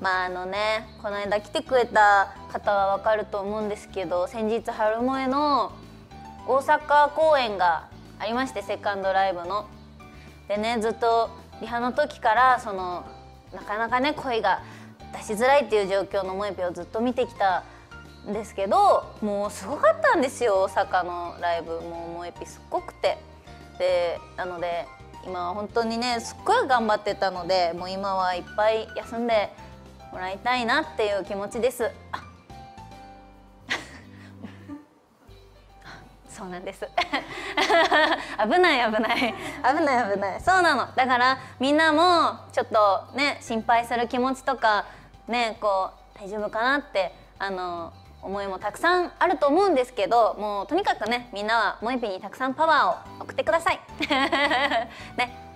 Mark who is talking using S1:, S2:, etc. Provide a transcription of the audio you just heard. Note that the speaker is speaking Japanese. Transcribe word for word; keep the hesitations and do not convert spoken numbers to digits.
S1: まああのね、この間来てくれた方はわかると思うんですけど、先日春萌えの大阪公演がありまして、セカンドライブの。でね、ずっとリハの時からそのなかなかね声が出しづらいっていう状況のもえぴをずっと見てきたんですけど、もうすごかったんですよ、大阪のライブ。もうもえぴすっごくて、でなので今は本当にねすっごい頑張ってたので、もう今はいっぱい休んでもらいたいなっていう気持ちです。あそうなんです危ない危ない危ない危ない、そうなの。だからみんなもちょっとね心配する気持ちとかね、こう大丈夫かなってあの思いもたくさんあると思うんですけど、もうとにかくねみんなはもえぴにたくさんパワーを送ってくださいね。